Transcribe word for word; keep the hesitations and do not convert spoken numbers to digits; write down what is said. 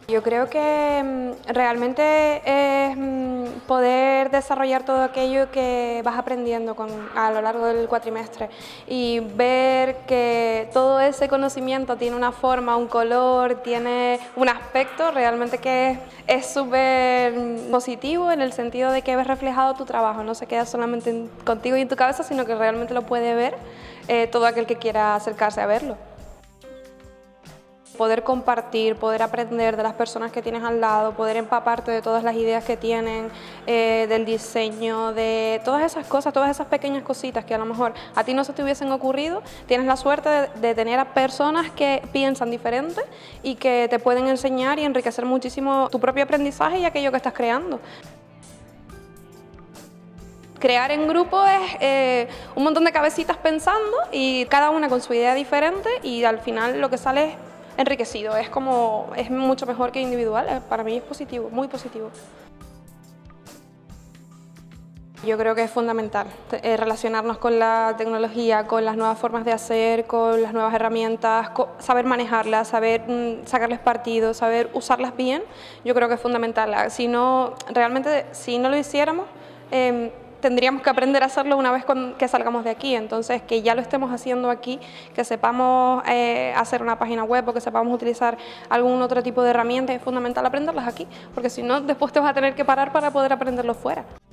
Yo creo que mm, realmente es mm, poder desarrollar todo aquello que vas aprendiendo con, a lo largo del cuatrimestre y ver que todo ese conocimiento tiene una forma, un color, tiene un aspecto realmente que es súper positivo en el sentido de que ves reflejado tu trabajo, no se queda solamente en, contigo y en tu cabeza, sino que realmente lo puede ver eh, todo aquel que quiera acercarse a verlo. Poder compartir, poder aprender de las personas que tienes al lado, poder empaparte de todas las ideas que tienen, eh, del diseño, de todas esas cosas, todas esas pequeñas cositas que a lo mejor a ti no se te hubiesen ocurrido, tienes la suerte de, de tener a personas que piensan diferente y que te pueden enseñar y enriquecer muchísimo tu propio aprendizaje y aquello que estás creando. Crear en grupo es eh, un montón de cabecitas pensando y cada una con su idea diferente y al final lo que sale es enriquecido, es como, es mucho mejor que individual, para mí es positivo, muy positivo. Yo creo que es fundamental eh, relacionarnos con la tecnología, con las nuevas formas de hacer, con las nuevas herramientas, saber manejarlas, saber mm, sacarles partido, saber usarlas bien, yo creo que es fundamental. Si no, realmente, si no lo hiciéramos, eh, tendríamos que aprender a hacerlo una vez con, que salgamos de aquí, entonces que ya lo estemos haciendo aquí, que sepamos eh, hacer una página web o que sepamos utilizar algún otro tipo de herramienta, es fundamental aprenderlas aquí, porque si no, después te vas a tener que parar para poder aprenderlo fuera.